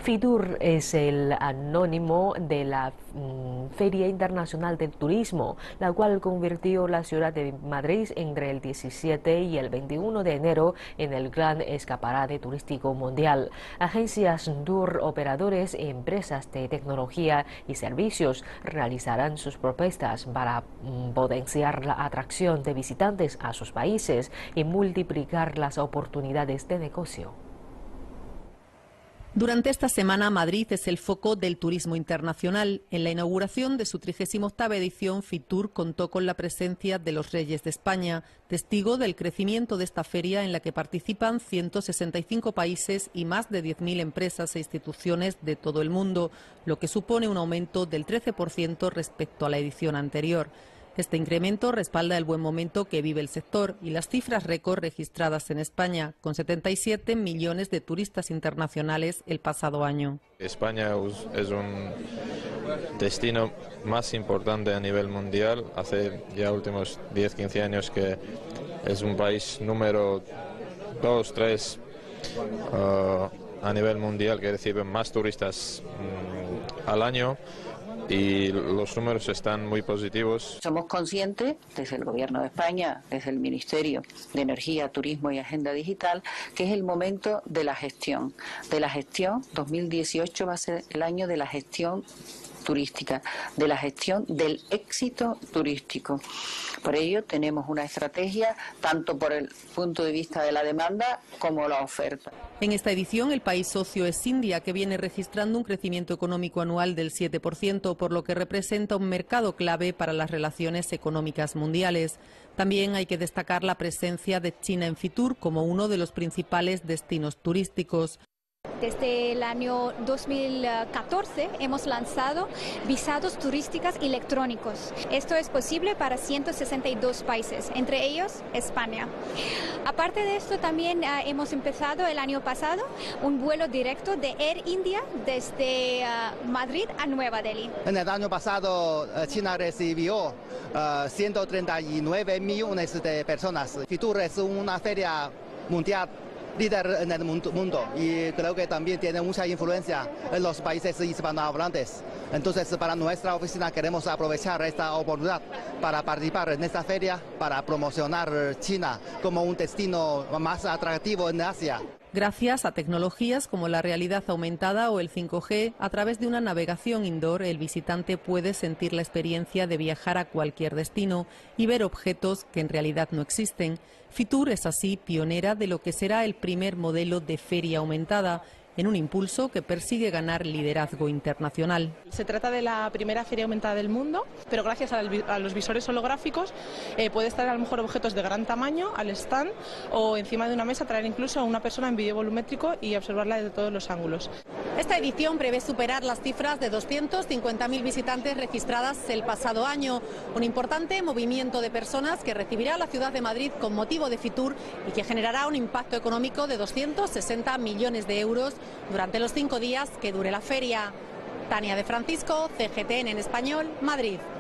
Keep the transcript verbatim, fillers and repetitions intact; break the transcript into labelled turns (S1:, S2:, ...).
S1: FITUR es el anónimo de la mm, Feria Internacional del Turismo, la cual convirtió la ciudad de Madrid entre el diecisiete y el veintiuno de enero en el gran escaparate turístico mundial. Agencias tour, operadores, empresas de tecnología y servicios realizarán sus propuestas para mm, potenciar la atracción de visitantes a sus países y multiplicar las oportunidades de negocio.
S2: Durante esta semana, Madrid es el foco del turismo internacional. En la inauguración de su trigésima octava edición, FITUR contó con la presencia de los Reyes de España, testigo del crecimiento de esta feria en la que participan ciento sesenta y cinco países y más de diez mil empresas e instituciones de todo el mundo, lo que supone un aumento del trece por ciento respecto a la edición anterior. Este incremento respalda el buen momento que vive el sector y las cifras récord registradas en España, con setenta y siete millones de turistas internacionales el pasado año.
S3: España es un destino más importante a nivel mundial. Hace ya últimos diez a quince años que es un país número dos, tres uh, a nivel mundial que recibe más turistas um, al año. Y los números están muy positivos.
S4: Somos conscientes, desde el Gobierno de España, desde el Ministerio de Energía, Turismo y Agenda Digital, que es el momento de la gestión. De la gestión, dos mil dieciocho va a ser el año de la gestión turística, de la gestión del éxito turístico. Por ello tenemos una estrategia tanto por el punto de vista de la demanda como la oferta.
S2: En esta edición el país socio es India, que viene registrando un crecimiento económico anual del siete por ciento, por lo que representa un mercado clave para las relaciones económicas mundiales. También hay que destacar la presencia de China en FITUR como uno de los principales destinos turísticos.
S5: Desde el año dos mil catorce hemos lanzado visados turísticos electrónicos. Esto es posible para ciento sesenta y dos países, entre ellos España. Aparte de esto, también uh, hemos empezado el año pasado un vuelo directo de Air India desde uh, Madrid a Nueva Delhi.
S6: En el año pasado China recibió uh, ciento treinta y nueve millones de personas. FITUR es una feria mundial líder en el mundo y creo que también tiene mucha influencia en los países hispanohablantes. Entonces, para nuestra oficina queremos aprovechar esta oportunidad para participar en esta feria, para promocionar China como un destino más atractivo en Asia.
S2: Gracias a tecnologías como la realidad aumentada o el cinco G, a través de una navegación indoor, el visitante puede sentir la experiencia de viajar a cualquier destino y ver objetos que en realidad no existen. FITUR es así pionera de lo que será el primer modelo de feria aumentada, en un impulso que persigue ganar liderazgo internacional.
S7: Se trata de la primera feria aumentada del mundo, pero gracias a los visores holográficos eh, puede estar a lo mejor objetos de gran tamaño al stand o encima de una mesa, traer incluso a una persona en vídeo volumétrico y observarla desde todos los ángulos.
S2: Esta edición prevé superar las cifras de doscientos cincuenta mil visitantes registradas el pasado año, un importante movimiento de personas que recibirá la ciudad de Madrid con motivo de FITUR y que generará un impacto económico de doscientos sesenta millones de euros durante los cinco días que dure la feria. Tania de Francisco, C G T N en español, Madrid.